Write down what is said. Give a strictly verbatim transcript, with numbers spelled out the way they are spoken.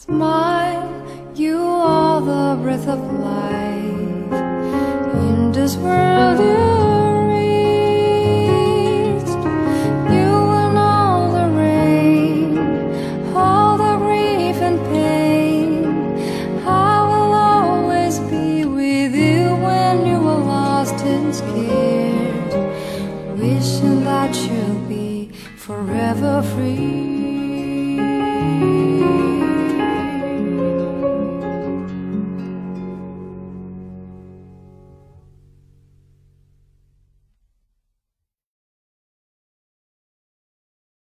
Smile, you are the breath of life. In this world you reached. You will know the rain, all the grief and pain. I will always be with you when you are lost and scared, wishing that you'll be forever free.